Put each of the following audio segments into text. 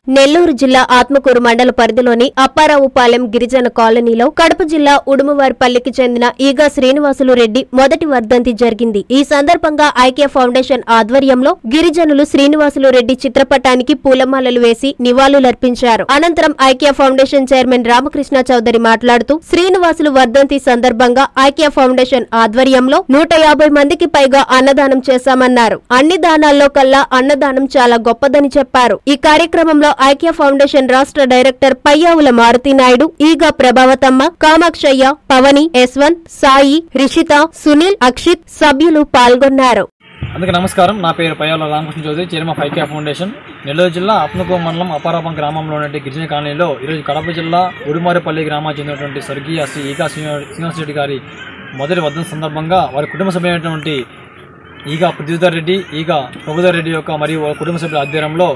నెల్లూరు జిల్లా ఆత్మకూరు మండల పరిధిలోని అప్పారావుపాలెం గిరిజన కాలనీలో కడప జిల్లా ఉడుమవారిపల్లికి చెందిన ఈగా శ్రీనివాసులు రెడ్డి మొదటి వర్ధంతి జరిగింది. ఈ సందర్భంగా ఐక్య ఫౌండేషన్ ఆధ్వర్యంలో గిరిజనులు శ్రీనివాసులు రెడ్డి చిత్రపటానికి పూలమాలలు వేసి నివాళులర్పించారు. అనంతరం ఐక్య ఫౌండేషన్ చైర్మన్ రామకృష్ణ చౌదరి మాట్లాడుతూ శ్రీనివాసులు వర్ధంతి సందర్భంగా ఐక్య ఫౌండేషన్ ఆధ్వర్యంలో 150 మందికి పైగా అన్నదానం చేశామన్నారు. అన్ని దానాల్లో కల్లా అన్నదానం చాలా గొప్పదని చెప్పారు. ఈ కార్యక్రమంలో ఐక్య ఫౌండేషన్ రాష్ట్ర డైరెక్టర్ పయ్యావుల మారుతినాయుడు, ఈగా ప్రభావతమ్మ, కామాక్షయ్య, పవని, యశ్వంత్, సాయి, రిషిత, సునీల్, అక్షిత్ సభ్యులు పాల్గొన్నారు. అందరికీ నమస్కారం. నా పేరు Payyavula Ramakrishna Chowdary, chairman of Aikya foundation. Nellore జిల్లా ఆత్మకూరు మండలం అప్పారావుపాలెం గ్రామంలో ఉన్న గిరిజన కాలనీలో ఈరోజు కడప జిల్లా ఉడుమవారిపల్లి గ్రామానికి చెందినటువంటి స్వర్గీయ శ్రీ ఈగా శ్రీనివాస్ రెడ్డి గారి మొదటి వర్ధంతి సందర్భంగా వారి కుటుంబ సభ్యులైనటువంటి ఈగా పృథ్వీధర్ రెడ్డి, ఈగా ప్రభుధర్ రెడ్డి యొక్క మరియు వారి కుటుంబ సభ్యుల ఆధ్వర్యంలో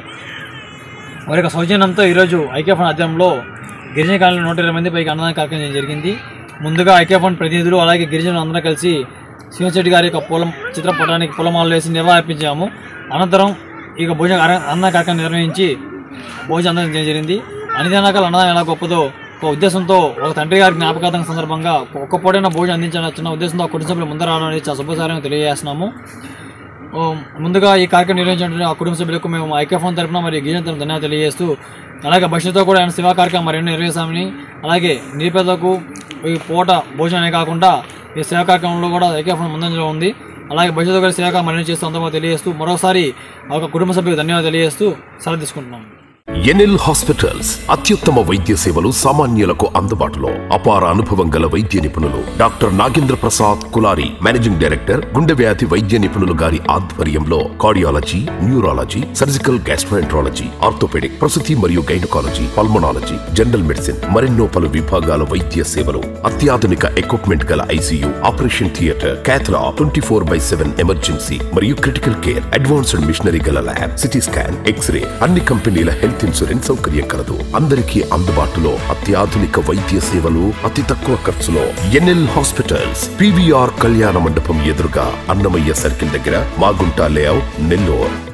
వారి యొక్క సౌజన్యంతో ఈరోజు ఐక్య ఫండ్ ఆధ్వర్యంలో గిరిజన కాలనీలో 120 మంది పైకి అన్నదాన కార్యక్రమం జరిగింది. ముందుగా ఐక్య ఫండ్ ప్రతినిధులు అలాగే గిరిజనులు అందరూ కలిసి శ్రీనివాస్ రెడ్డి గారి యొక్క చిత్రపటానికి పూలమాలలు వేసి నివాళులర్పించాము. అనంతరం ఇక అన్నదాన కార్యక్రమం నిర్వహించి భోజనం అందడం జరిగింది. అన్ని దానాకాల అన్నదానం ఎలా గొప్పదో ఒక ఉద్దేశంతో ఒక తండ్రి గారి జ్ఞాపకార్థం సందర్భంగా ఒక్క పూటైన భోజనం అందించాలన్న ఉద్దేశంతో కుటుంబ సభ్యులు ముందర రావడం అనేది చాలా శుభసారంగా తెలియజేస్తున్నాము. ముందుగా ఈ కార్యక్రమం నిర్వహించిన ఆ కుటుంబ సభ్యులకు మేము ఐక్య ఫండ్ తరఫున మరియు గిరిజన తరఫున ధన్యవాదాలు తెలియజేస్తూ, అలాగే భవిష్యత్తులో కూడా ఆయన సేవా కార్యక్రమం మరెన్నో నిర్వహిస్తామని, అలాగే నిరుపేదలకు ఈ పూట భోజనమే కాకుండా ఈ సేవా కార్యక్రమంలో కూడా ఐక్య ఫండ్ ముందంజలో ఉంది. అలాగే భవిష్యత్తులో కూడా సేవా మరెన్నో చేస్తూ అంతగా తెలియజేస్తూ మరోసారి ఒక కుటుంబ సభ్యులకు ధన్యవాదాలు తెలియజేస్తూ సెలవు తీసుకుంటున్నాము. ఎన్ఎల్ హాస్పిటల్స్ అత్యుత్తమ వైద్య సేవలు సామాన్యులకు అందుబాటులో. అపార అనుభవం గల వైద్య నిపుణులు doctor Nagendra Prasad Kulari, managing director, గుండె వ్యాధి వైద్య నిపుణులు గారి ఆధ్వర్యంలో cardiology, neurology, surgical gastroenterology, orthopaedic, ప్రసూతి మరియు గైనకాలజీ, పల్మనాలజీ, జనరల్ మెడిసిన్ మరెన్నో పలు విభాగాల వైద్య సేవలు. అత్యాధునిక ఎక్విప్మెంట్ గల ICU, operation theatre, cath lab, 24/7 emergency మరియు క్రిటికల్ కేర్, అడ్వాన్స్డ్ మిషనరీ గల ల్యాబ్, సిటీ స్కాన్, ఎక్స్రే, అన్ని కంపెనీల హెల్త్ ఇన్సూరెన్స్ సౌకర్యం కలదు. అందరికీ అందుబాటులో అత్యాధునిక వైద్య సేవలు అతి తక్కువ ఖర్చులో. ఎన్ఎల్ హాస్పిటల్స్, పివిఆర్ కళ్యాణ మండపం ఎదురుగా, అన్నమయ్య సర్కిల్ దగ్గర, మాగుంట లేఅవుట్, నెల్లూరు.